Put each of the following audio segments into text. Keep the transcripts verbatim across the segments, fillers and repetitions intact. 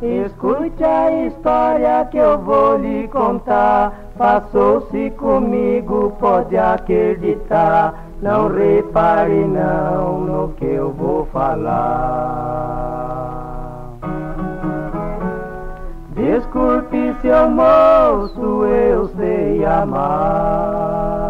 Escute a história que eu vou lhe contar. Passou-se comigo, pode acreditar. Não repare não no que eu vou falar. Desculpe, seu moço, eu sei amar.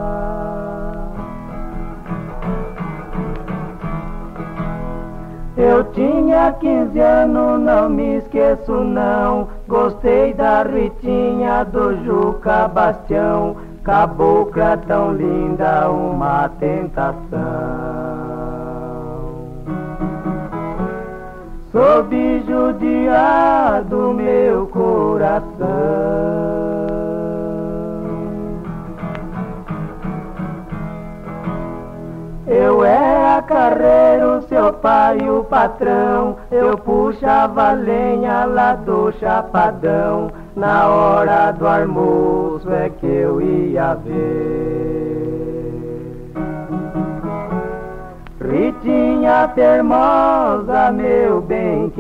Eu tinha quinze anos, não me esqueço não. Gostei da Ritinha do Juca Bastião. Cabocla tão linda, uma tentação. Soube judiar do meu coração. Eu era carreiro, seu pai o patrão. Eu puxava lenha lá do chapadão. Na hora do almoço é que eu ia ver Ritinha termosa, meu bem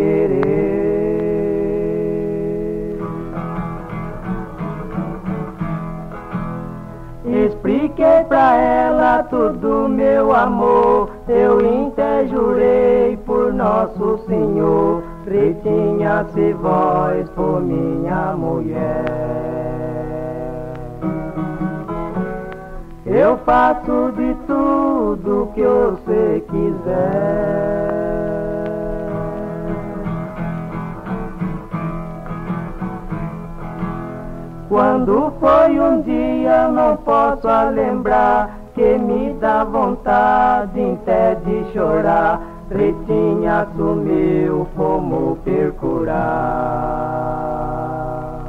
querer. Expliquei pra ela tudo, meu amor. Eu interjurei por Nosso Senhor. Ritinha, se vós for minha mulher, eu faço de tudo que você quiser. Quando foi um dia, não posso lembrar, que me dá vontade até de chorar. Ritinha sumiu, como percurar.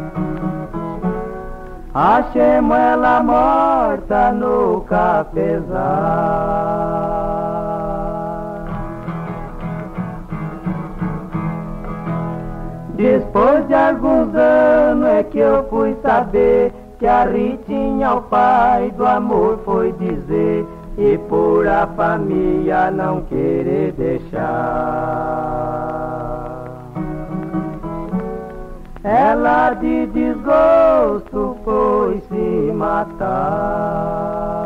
Achemos ela morta no cafezal. Depois de alguns anos é que eu fui saber que a Ritinha ao pai do amor foi dizer, e por a família não querer deixar, ela de desgosto foi se matar.